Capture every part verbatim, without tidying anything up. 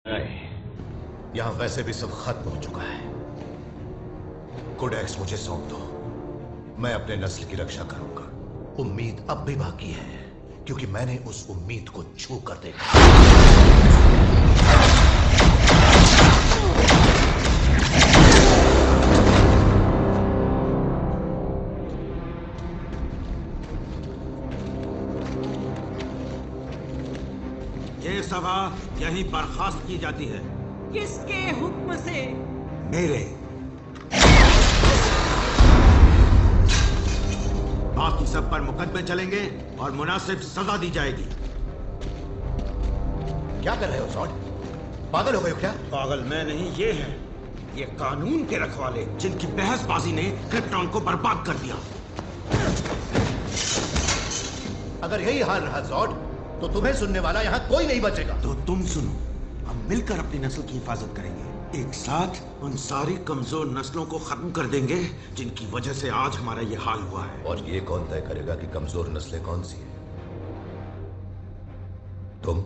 नहीं, यहां वैसे भी सब खत्म हो चुका है। कोडेक्स मुझे सौंप दो, मैं अपने नस्ल की रक्षा करूंगा। उम्मीद अब भी बाकी है, क्योंकि मैंने उस उम्मीद को छू कर देखा। ये सभा यहीं बर्खास्त की जाती है। किसके हुक्म से? मेरे। बाकी सब पर मुकदमे चलेंगे और मुनासिब सजा दी जाएगी। क्या कर रहे हो सॉर्ड? पागल हो गए हो क्या? पागल मैं नहीं, ये है ये कानून के रखवाले, जिनकी बहसबाजी ने क्रिप्टॉन को बर्बाद कर दिया। अगर यही हाल रहा सॉर्ड, तो तुम्हें सुनने वाला यहां कोई नहीं बचेगा। तो तुम सुनो, हम मिलकर अपनी नस्ल की हिफाजत करेंगे। एक साथ उन सारी कमजोर नस्लों को खत्म कर देंगे जिनकी वजह से आज हमारा ये हाल हुआ है। और ये कौन तय करेगा कि कमजोर नस्लें कौन सी हैं? तुम?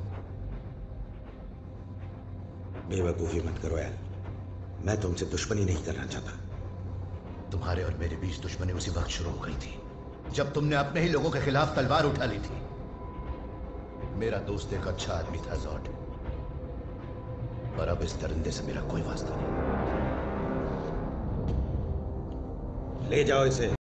बेवकूफी मत करो यार, मैं तुमसे दुश्मनी नहीं करना चाहता। तुम्हारे और मेरे बीच दुश्मनी उसी वक्त शुरू हो गई थी जब तुमने अपने ही लोगों के खिलाफ तलवार उठा ली थी। मेरा दोस्त एक अच्छा आदमी था जॉर्ड, और अब इस दरिंदे से मेरा कोई वास्ता नहीं। ले जाओ इसे।